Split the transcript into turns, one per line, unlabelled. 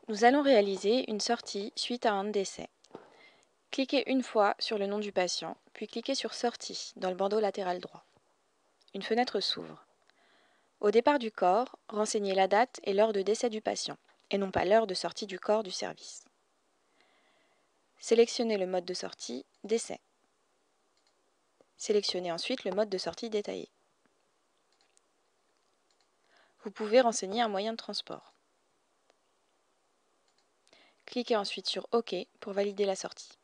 Nous allons réaliser une sortie suite à un décès. Cliquez une fois sur le nom du patient, puis cliquez sur Sortie dans le bandeau latéral droit. Une fenêtre s'ouvre. Au départ du corps, renseignez la date et l'heure de décès du patient, et non pas l'heure de sortie du corps du service. Sélectionnez le mode de sortie Décès. Sélectionnez ensuite le mode de sortie détaillé. Vous pouvez renseigner un moyen de transport. Cliquez ensuite sur OK pour valider la sortie.